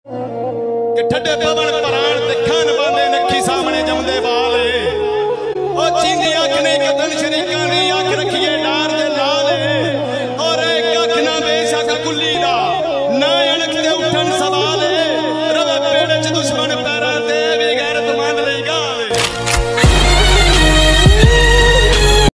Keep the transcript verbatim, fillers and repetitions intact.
कि ठड्डे पवन पराण दिखान बांधे नखी सामने जमदे वाले ओ चींदी अख नहीं कतन शरीका नहीं अख रखिए डार दे लाले और एक अख ना बेशक कुली